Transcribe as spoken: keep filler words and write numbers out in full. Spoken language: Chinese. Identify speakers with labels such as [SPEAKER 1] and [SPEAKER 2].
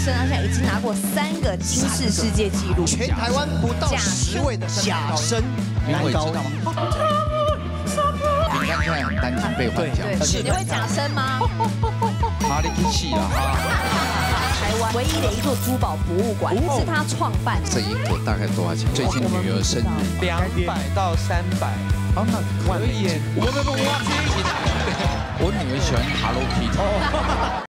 [SPEAKER 1] 生，他现在已经拿过三个金氏世界纪录，
[SPEAKER 2] 全台湾不到十位的假声男高音。
[SPEAKER 3] 你看现在很担心被换角，
[SPEAKER 1] 是你会假声吗？
[SPEAKER 3] 哪里去气啊？
[SPEAKER 1] 台湾唯一的一座珠宝博物馆是他创办。
[SPEAKER 3] 这一个大概多少钱？最近女儿生日，
[SPEAKER 4] 两百到三百。
[SPEAKER 3] 哦，那可以。
[SPEAKER 4] 我们不忘记。
[SPEAKER 3] 我女儿喜欢 Hello Kitty。